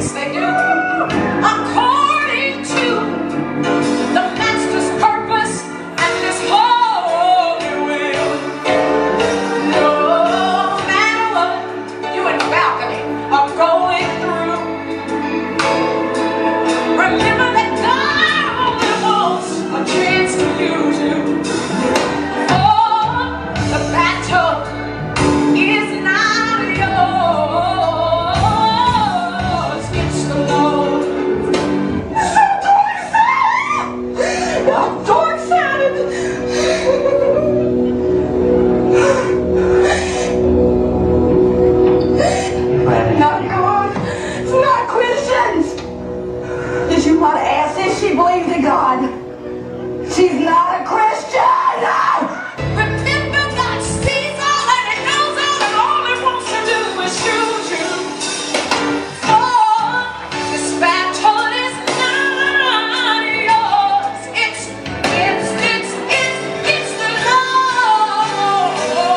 Yes, they do. According to the Master's purpose and His holy will. No matter what you in the balcony are going through, remember that God only wants a chance to use you. For the battle is not yours, it's the Lord. I'm so excited! Not God, it's not Christians. Did you want to ask if she believes in God? She's not a Christian! Remember, God sees all and He knows all, and all He wants to do is choose you. For this battle is not yours. It's the Lord.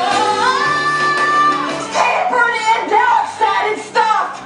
Tampered in, dark-sided stuff.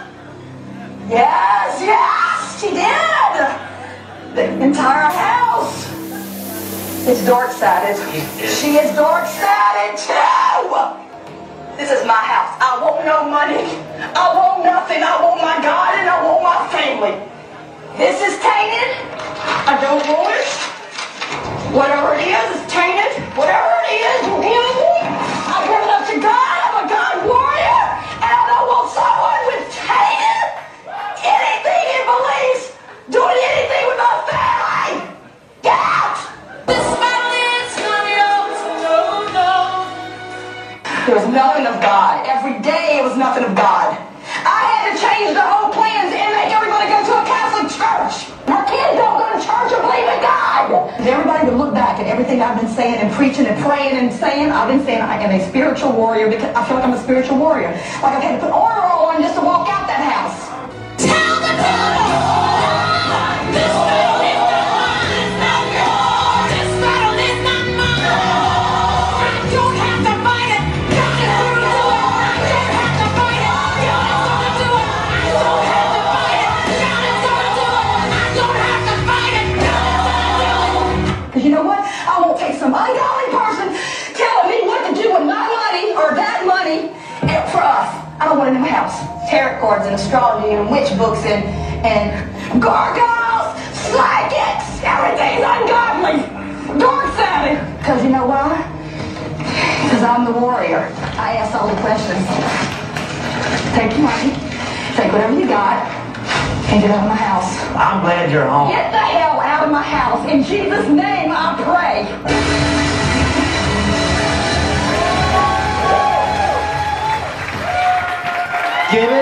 Yes, she did. The entire house. It's dark-sided. She is dark-sided too! This is my house. I want no money. I want nothing. I want my God and I want my family. This is tainted. I don't want it. Whatever it is tainted. Whatever it is, I give it up to God. I'm a God warrior. And I don't want someone with tainted anything he believes doing anything with my family. Get out! This battle is not yours, no. There was nothing of God. Every day it was nothing of God. I had to change the whole plans and make everybody go to a Catholic church. My kids don't go to church or believe in God. Everybody would look back at everything I've been saying and preaching and praying and saying. I've been saying I am a spiritual warrior because I feel like I'm a spiritual warrior. Like I've had to put armor on just to walk out that house. Tell the people! This battle is not yours. This battle is not mine. I don't have to fight it. God is going to do it. I don't have to fight it. God is going to do it. I don't have to fight it. God is going to do it. I don't have to fight it. God is going to do it. Because you know what? I won't take some ungodly person telling me what to do with my money or that money and for us. I don't want it in my house. Tarot cards and astrology and witch books and gargoyles, psychics, everything's ungodly, dark-sided. Because you know why? Because I'm the warrior. I ask all the questions. Take your money, take whatever you got, and get out of my house. I'm glad you're home. Get the hell out of my house. In Jesus' name I pray. Give it.